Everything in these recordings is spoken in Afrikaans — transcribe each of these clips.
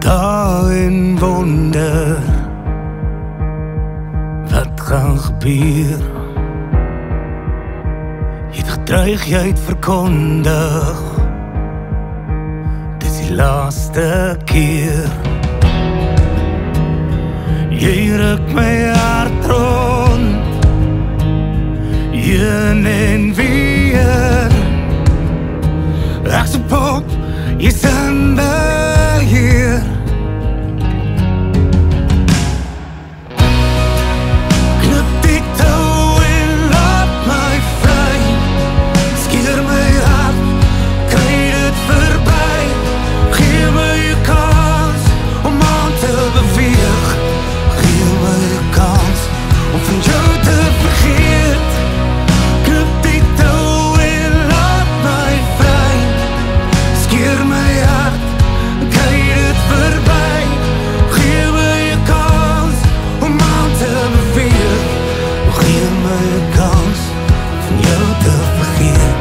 Ga en wonder wat gaan gebeur. Jy het gedreig, jy het verkondig, dis die laaste keer. Jy ruk my hart rond, heen en weer. Ek's 'n pop, jy's in beheer. Knip die tou en laat my vry. Skeer my hart, kry dit verby. Gee my 'n kans om aan te beweeg. Gee my 'n kans om van jou te vergeet. Knip die tou en laat my vry. Skeer my hart, kry dit verby. Gee my 'n kans om aan te beweeg. Gee my 'n kans om jou te vergeet.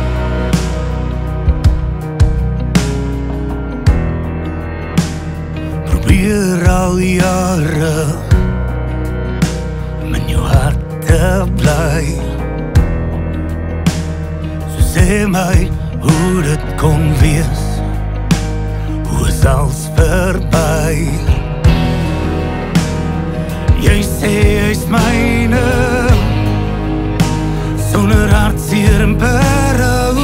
Probeer al jare om in jou hart te bly. So sê my hoe dit kon wees, hoe is alles verby. Jy sê jy's myne, sonder hartseer en berou.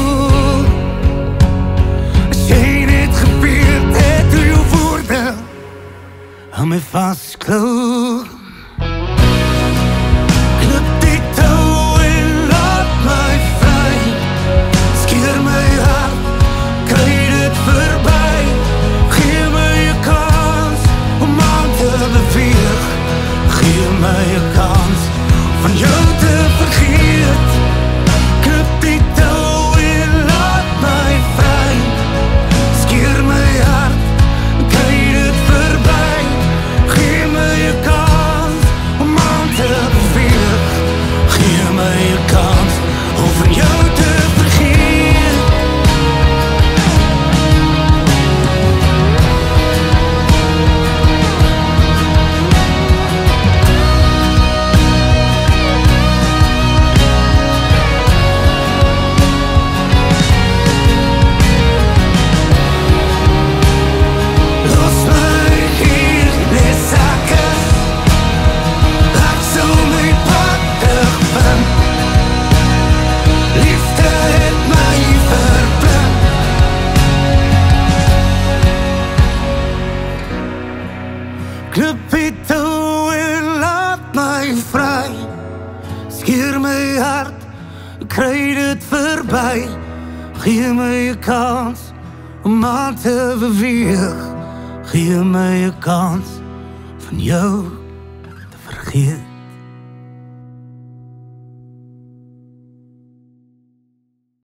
As jy net geweet het hoe jou woorde aan my vasklou. Knip die tou en laat my vry. Skeer my hart, kry dit verby. Gee my 'n kans om aan te beweeg. Gee my 'n kans van jou te vergeet. Knip die tou en laat my vry. Skeer my hart, kry dit verby. Gee my 'n kans om aan te beweeg. Gee my 'n kans om van jou te vergeet. Los my hier in die sakke. Ek sal my pad terugvind. Liefde het my verblind. Knip die tou en laat my vry. Skeer my hart, kry dit verby. Gee my 'n kans om aan te beweeg. Gee my 'n kans van jou te vergeet.